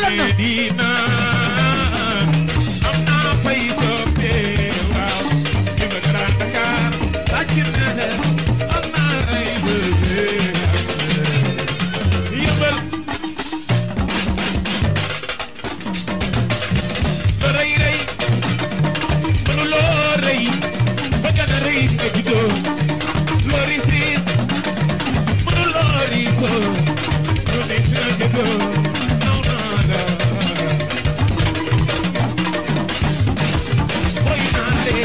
Medina am naa fay soppe waaw di ma Grand Dakar sàcc na am naa ay bëgge yëmbal lo rëy rëy mënu loo rëy ba gën a rëy nga juddoo loo riis mënu loo riisoo lu nekk nga juddoo naw naa la boy naa lee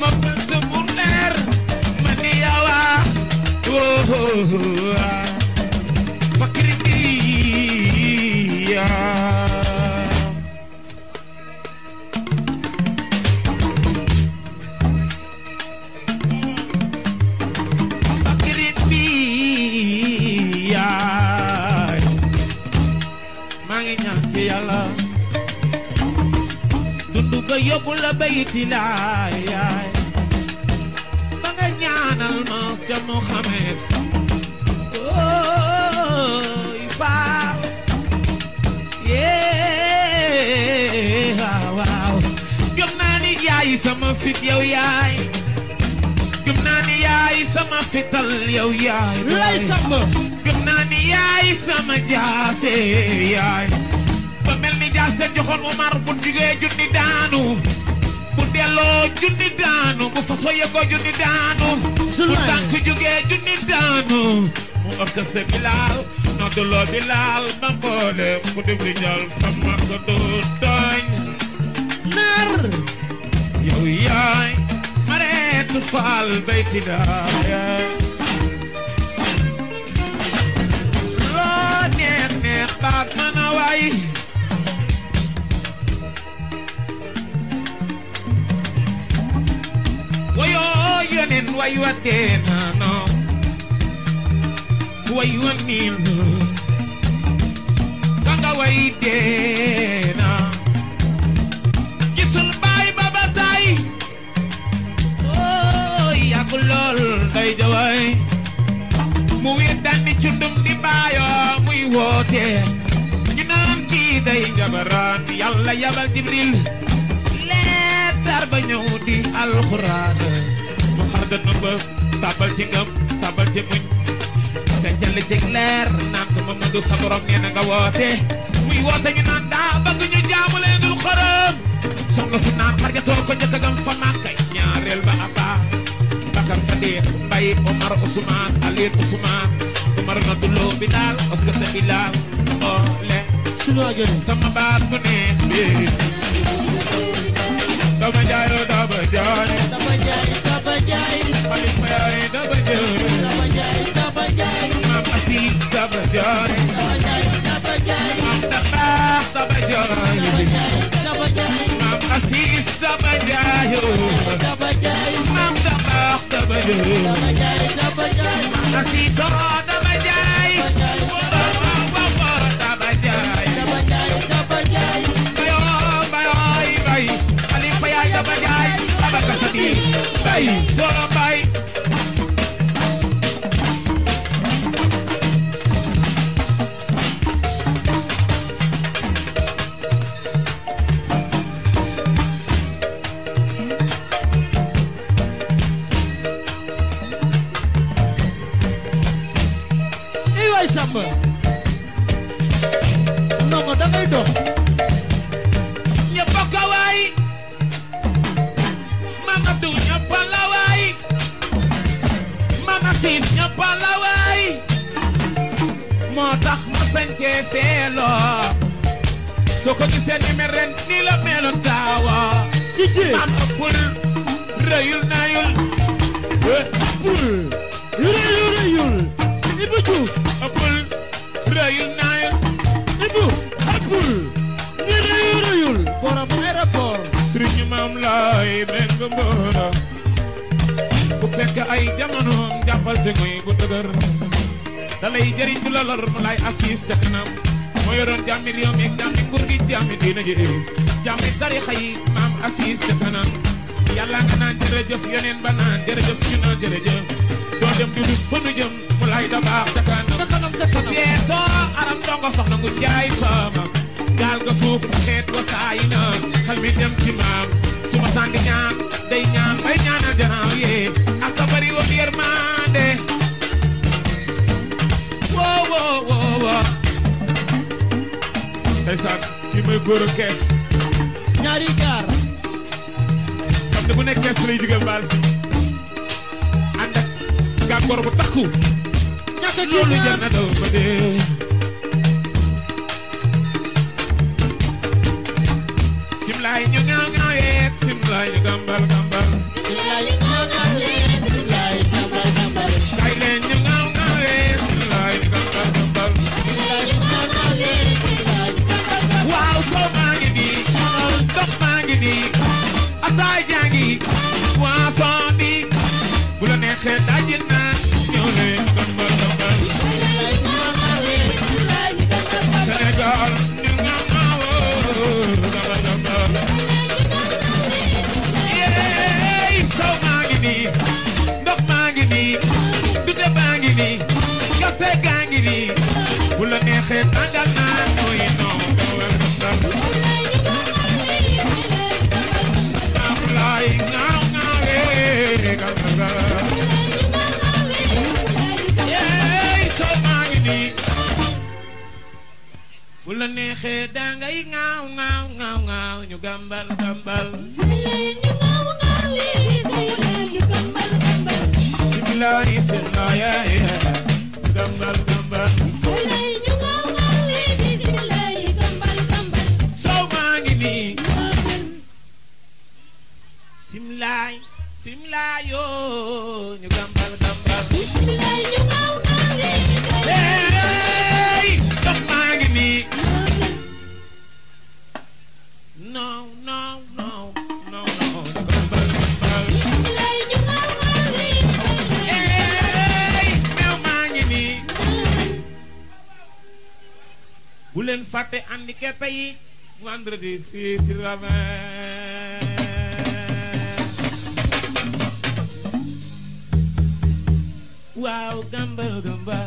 ma bëgg mu leer ma ni yawa fakiri bi dundu ga yóbbu la bayti laay ba nga ñaanal ma ca Muhammad ooy baaw yee waaw gëm naa ni yaay sama fit yow yaay gëm naa ni yaay sama fital yow yaay lay samba gëm naa ni yaay sama jaase yaay ba mel ni jaase joxoon Omar bu jugee junni daanu bu delloo junni daanu bu faso yegoo junni daanu bu tànk jugee junni daanu mu orkese Bilal nodduloo Bilal ma mboole mu def li jal sama ko du tooñ nar yow yaay Mareetu Faal bayti daay loo neex neex baat mën a waay wayo yonen way wa deena no way wa niil kanga way deena gisul baay baba tay oh yàgg lool day jaway mu wéet dandi cundum di baayo muy woote ñu naan kii day jabaraan yàlla yabal Jibril leetar ba ñëw di alxuraan mu xar dënn ba tabal ci ngëm tabal ci muñ feccal ci leer naan ko Mamadu sa borom nee na nga woote muy woote ñu naan daa bëgg ñu jaamu leen dul xorom soxla su naan xarjatoo ko njëkk a gëm fa Màkka ñaareel ba Aba Bakar Sadiq Mbay Omar Ousmane Ali Ousmane Omar Naduloo Bilal Oscar sa Bilal ole sunu agene sama baat bu neex bi daba jaay daba jaay daba jaay daba jaay Malik Mayaay daba jaay daba jaay daba jaay Maam Asis daba jaay daba jaay daba jaay Maam Dabaax daba jaay daba jaay daba jaay Maam Asis daba jaay daba jaay Maam Dabaax daba jaay daba jaay daba jaay Asis daba jaay daba jaay daba jaay daba jaay bay Ali Mayaay daba jaay Abakar Sadiq bay soo bay waay samba ndongo da ngay dox ñëpp a ko waay Mamadou ñëpp a la waay Mama Sis ñëpp a la waay moo tax ma sañcee feeloo soo ko gisee ni mel ren nii la meloon taawa jiji am ëppul rëyul nayul bul rëyul rëyul Ibou Diouf ëppul rëyul nayul Ibou ak bul ni rëyul rëyul borom aéroport sëriñ maam laay meng mboora bu fekk ay jamonoom jàppal te ngoy bu dëgër da lay jëriñ du la lor mu lay assist ca kanam moo yoroon jàmmi réew mi jàmmi nguur gi jàmmi diina ji jàmmi tarixa yi maam assist ca kanam yàlla nga naan jërëjëf yeneen ba naan jërëjëf ñu naan jërëjëf doo dem di dut fa nu jëm mu lay da baax ca kanam ca kanam seetoo aram dongo soxna ngu jaay sama gaal ga suuf xeet wa saayi na xel mi dem ci maam su ma sànni ñaan day ñaan bay ñaanal janaaw yee ak ka bari woon yërmande woo woo woo woo ndeysaan kii mooy góor a kees ñaari gaar samedi bu nekk kees lay jóge baal si ànd ak gàngoor bu takku ñàkk a loolu jar na daw ba dee simlaay ñu ngaaw ngaaw yeet simlaay ñu gambal gambal simlaay poisson bi bu la neexee daji naan ñëw leen gambal gambal Sénégal ñu nga maawoo gambal gambal yeey sow maa ngi nii ndox maa ngi nii dute baa ngi nii café gaa ngi nii bu la neexee tàngal naan mooy non gambal gambal naafulaay ngaaw ngaawee gambal gambal yeey sow maa ngi nii bu la neexee dangay ngaaw ngaaw ngaaw ngaaw ñu gambal gambal similari similaya gambal gambal sow maa ngi nii similay simlayo ñu gambal gambal hey ndox maa ngi nii no no no no no ñu gambal gambal hey meew maa ngi nii bu leen fàtte handicapé yi vendredi fii si Ravin waaw gambal gambal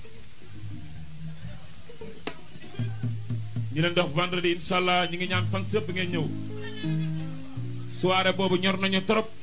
ñu leen dox vendredi inshallah ñi ngi ñaan fan sëpp ngeen ñëw soirée boobu ñor nañu trop